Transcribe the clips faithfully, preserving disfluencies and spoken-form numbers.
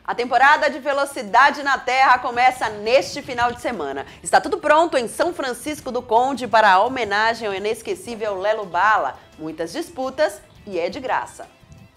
A temporada de Velocidade na Terra começa neste final de semana. Está tudo pronto em São Francisco do Conde para a homenagem ao inesquecível Lelo Bala. Muitas disputas e é de graça.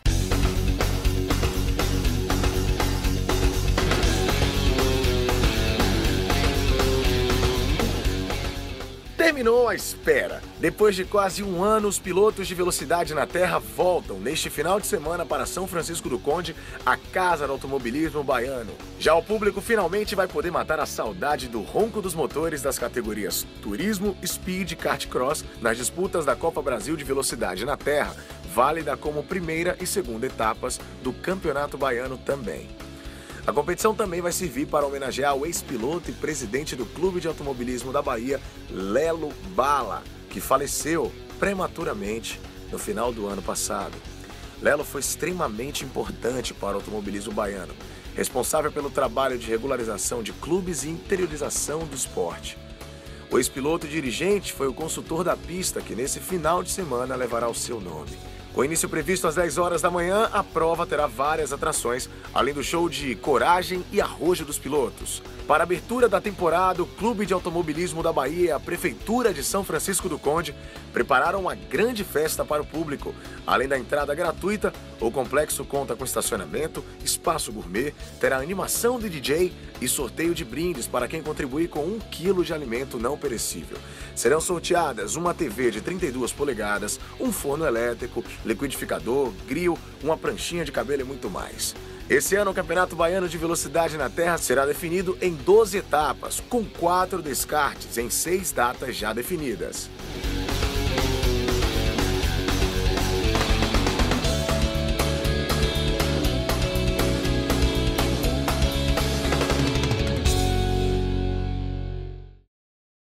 Terminou a espera. Depois de quase um ano, os pilotos de Velocidade na Terra voltam neste final de semana para São Francisco do Conde, a casa do automobilismo baiano. Já o público finalmente vai poder matar a saudade do ronco dos motores das categorias Turismo, Speed e Kart Cross nas disputas da Copa Brasil de Velocidade na Terra, válida como primeira e segunda etapas do Campeonato Baiano também. A competição também vai servir para homenagear o ex-piloto e presidente do Clube de Automobilismo da Bahia, Lelo Bala, que faleceu prematuramente no final do ano passado. Lelo foi extremamente importante para o automobilismo baiano, responsável pelo trabalho de regularização de clubes e interiorização do esporte. O ex-piloto e dirigente foi o consultor da pista que nesse final de semana levará o seu nome. Com início previsto às dez horas da manhã, a prova terá várias atrações, além do show de coragem e arrojo dos pilotos. Para a abertura da temporada, o Clube de Automobilismo da Bahia e a Prefeitura de São Francisco do Conde prepararam uma grande festa para o público. Além da entrada gratuita, o complexo conta com estacionamento, espaço gourmet, terá animação de D J e sorteio de brindes para quem contribuir com um quilo de alimento não perecível. Serão sorteadas uma T V de trinta e duas polegadas, um forno elétrico, liquidificador, grill, uma pranchinha de cabelo e muito mais. Esse ano o Campeonato Baiano de Velocidade na Terra será definido em doze etapas, com quatro descartes em seis datas já definidas.